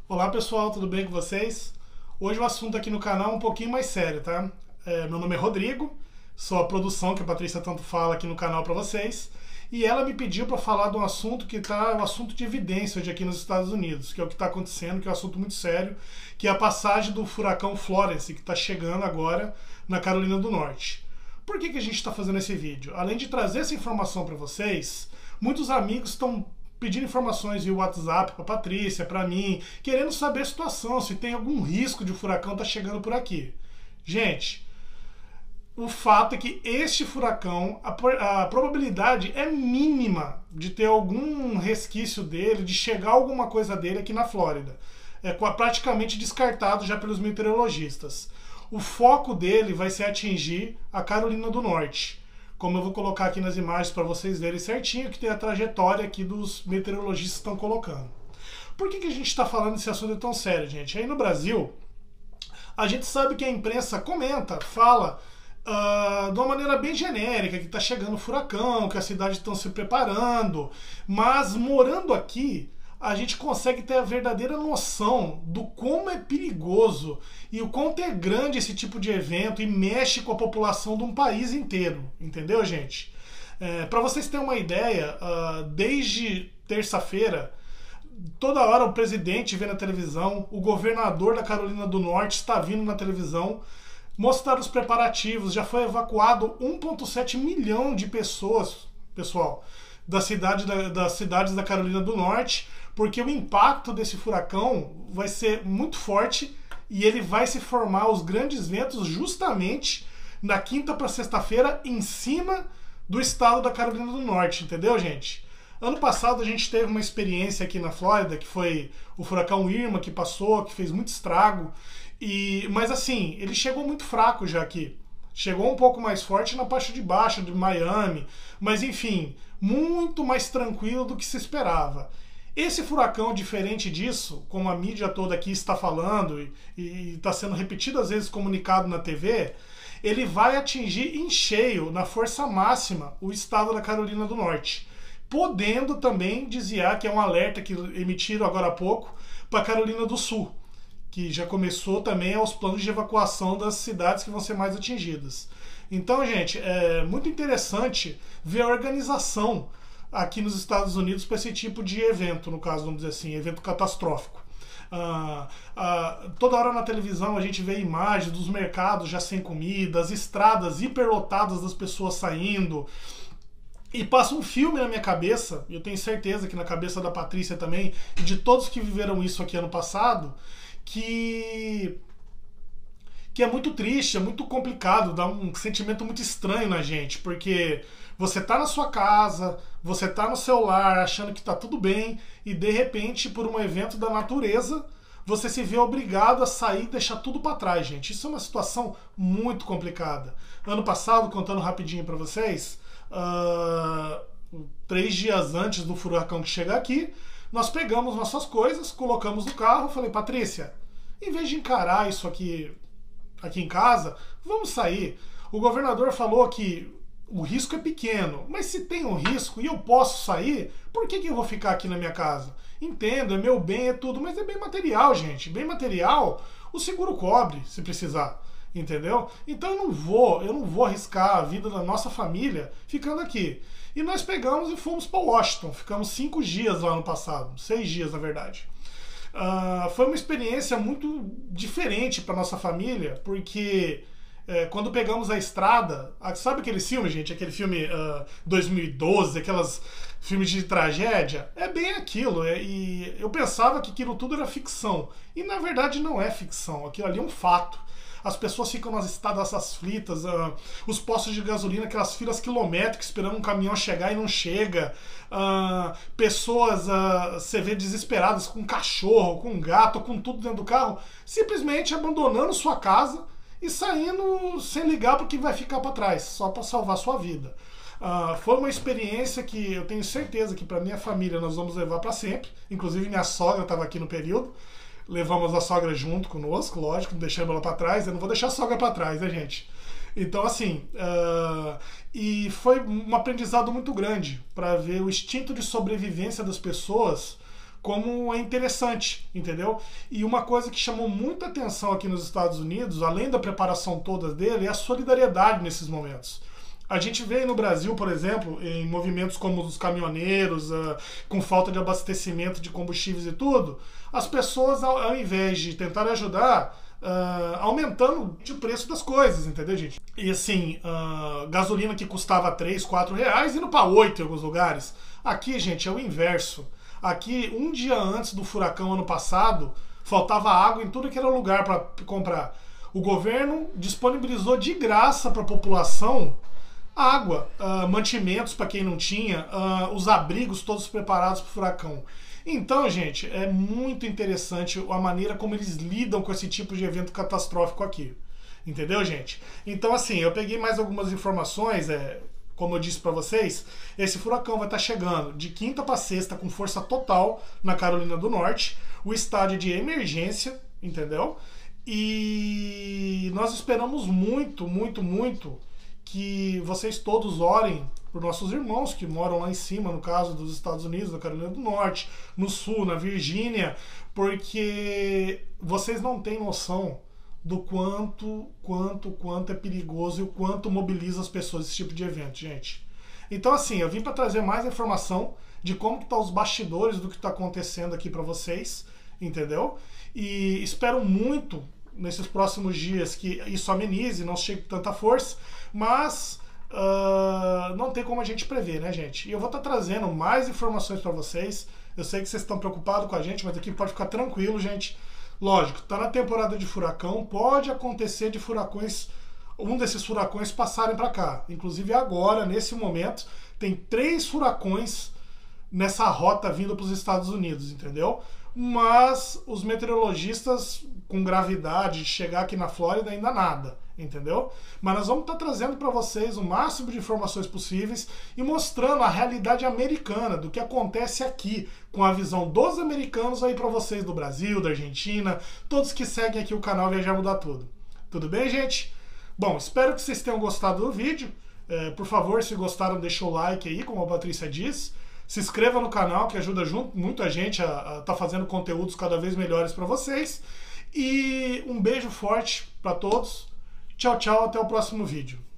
Olá pessoal, tudo bem com vocês? Hoje o assunto aqui no canal é um pouquinho mais sério, tá? Meu nome é Rodrigo, sou a produção que a Patrícia tanto fala aqui no canal para vocês, e ela me pediu para falar de um assunto que tá um assunto de evidência hoje aqui nos Estados Unidos, que é o que está acontecendo, que é um assunto muito sério, que é a passagem do furacão Florence, que está chegando agora na Carolina do Norte. Por que a gente está fazendo esse vídeo? Além de trazer essa informação para vocês, muitos amigos estão pedindo informações via WhatsApp para Patrícia, para mim, querendo saber a situação, se tem algum risco de o furacão estar chegando por aqui. Gente, o fato é que este furacão, a probabilidade é mínima de ter algum resquício dele, de chegar alguma coisa dele aqui na Flórida. É praticamente descartado já pelos meteorologistas. O foco dele vai ser atingir a Carolina do Norte, como eu vou colocar aqui nas imagens para vocês verem certinho, que tem a trajetória aqui dos meteorologistas estão colocando. Por que a gente está falando desse assunto tão sério, gente? Aí no Brasil, a gente sabe que a imprensa comenta, fala de uma maneira bem genérica, que está chegando furacão, que as cidades estão se preparando, mas morando aqui, a gente consegue ter a verdadeira noção do como é perigoso e o quanto é grande esse tipo de evento e mexe com a população de um país inteiro, entendeu, gente? Para vocês terem uma ideia, desde terça-feira, toda hora o presidente vê na televisão, o governador da Carolina do Norte está vindo na televisão mostrar os preparativos, já foi evacuado 1,7 milhão de pessoas, pessoal, das cidades da Carolina do Norte, porque o impacto desse furacão vai ser muito forte e ele vai se formar os grandes ventos justamente na quinta para sexta-feira em cima do estado da Carolina do Norte, entendeu, gente? Ano passado a gente teve uma experiência aqui na Flórida, que foi o furacão Irma que passou, que fez muito estrago, mas assim, ele chegou muito fraco já aqui. Chegou um pouco mais forte na parte de baixo de Miami, mas enfim, muito mais tranquilo do que se esperava. Esse furacão, diferente disso, como a mídia toda aqui está falando e está sendo repetido às vezes comunicado na TV, ele vai atingir em cheio, na força máxima, o estado da Carolina do Norte, podendo também desviar, que é um alerta que emitiram agora há pouco, para a Carolina do Sul, que já começou também aos planos de evacuação das cidades que vão ser mais atingidas. Então, gente, é muito interessante ver a organização aqui nos Estados Unidos para esse tipo de evento, no caso, vamos dizer assim, evento catastrófico. Toda hora na televisão a gente vê imagens dos mercados já sem comida, as estradas hiperlotadas das pessoas saindo, e passa um filme na minha cabeça, e eu tenho certeza que na cabeça da Patrícia também, e de todos que viveram isso aqui ano passado, que é muito triste, é muito complicado, dá um sentimento muito estranho na gente, porque você tá na sua casa, você tá no seu lar achando que tá tudo bem e de repente, por um evento da natureza, você se vê obrigado a sair e deixar tudo para trás, gente. Isso é uma situação muito complicada. Ano passado, contando rapidinho para vocês, 3 dias antes do furacão que chegar aqui, nós pegamos nossas coisas, colocamos no carro, falei, Patrícia, em vez de encarar isso aqui em casa, vamos sair. O governador falou que o risco é pequeno, mas se tem um risco e eu posso sair, por que eu vou ficar aqui na minha casa? Entendo, é meu bem, é tudo, mas é bem material, gente. Bem material, o seguro cobre, se precisar. Entendeu? Então eu não vou arriscar a vida da nossa família ficando aqui. E nós pegamos e fomos para Washington. Ficamos 5 dias lá no passado, 6 dias na verdade. Foi uma experiência muito diferente para nossa família, porque quando pegamos a estrada, sabe aquele filme, gente? Aquele filme 2012, aquelas filmes de tragédia? É bem aquilo. E eu pensava que aquilo tudo era ficção. E na verdade não é ficção. Aquilo ali é um fato. As pessoas ficam nas estradas aflitas, os postos de gasolina, aquelas filas quilométricas esperando um caminhão chegar e não chega, pessoas, você vê desesperadas com cachorro, com gato, com tudo dentro do carro, simplesmente abandonando sua casa e saindo sem ligar para o que vai ficar para trás, só para salvar sua vida. Foi uma experiência que eu tenho certeza que para minha família nós vamos levar para sempre, inclusive minha sogra estava aqui no período. Levamos a sogra junto conosco, lógico, não deixamos ela para trás. Eu não vou deixar a sogra para trás, né, gente? Então, assim, e foi um aprendizado muito grande para ver o instinto de sobrevivência das pessoas como é interessante, entendeu? E uma coisa que chamou muita atenção aqui nos Estados Unidos, além da preparação toda dele, é a solidariedade nesses momentos. A gente vê no Brasil, por exemplo, em movimentos como os caminhoneiros, com falta de abastecimento de combustíveis e tudo, as pessoas, ao invés de tentar ajudar, aumentando o preço das coisas, entendeu, gente? E assim, gasolina que custava 3, 4 reais, indo para 8 em alguns lugares. Aqui, gente, é o inverso. Aqui, um dia antes do furacão ano passado, faltava água em tudo que era lugar para comprar. O governo disponibilizou de graça para a população água, mantimentos para quem não tinha, os abrigos todos preparados para o furacão. Então, gente, é muito interessante a maneira como eles lidam com esse tipo de evento catastrófico aqui. Entendeu, gente? Então, assim, eu peguei mais algumas informações, como eu disse para vocês, esse furacão vai estar chegando de quinta para sexta com força total na Carolina do Norte, o estádio de emergência, entendeu? E nós esperamos muito, muito, muito que vocês todos orem por nossos irmãos que moram lá em cima, no caso dos Estados Unidos, na Carolina do Norte, no Sul, na Virgínia, porque vocês não têm noção do quanto é perigoso e o quanto mobiliza as pessoas esse tipo de evento, gente. Então, assim, eu vim para trazer mais informação de como que tá os bastidores do que está acontecendo aqui para vocês, entendeu? E espero muito nesses próximos dias que isso amenize, não chegue com tanta força, mas não tem como a gente prever, né, gente? E eu vou estar trazendo mais informações para vocês. Eu sei que vocês estão preocupados com a gente, mas aqui pode ficar tranquilo, gente. Lógico, tá na temporada de furacão, pode acontecer de furacões, um desses furacões passarem para cá. Inclusive agora, nesse momento, tem 3 furacões nessa rota vindo para os Estados Unidos, entendeu? Mas os meteorologistas com gravidade de chegar aqui na Flórida ainda nada, entendeu? Mas nós vamos estar trazendo para vocês o máximo de informações possíveis e mostrando a realidade americana do que acontece aqui, com a visão dos americanos aí para vocês do Brasil, da Argentina, todos que seguem aqui o canal Viajar Mudar Tudo. Tudo bem, gente? Bom, espero que vocês tenham gostado do vídeo. Por favor, se gostaram, deixa o like aí, como a Patrícia disse. Se inscreva no canal, que ajuda muito a gente a estar fazendo conteúdos cada vez melhores para vocês. E um beijo forte para todos. Tchau, tchau, até o próximo vídeo.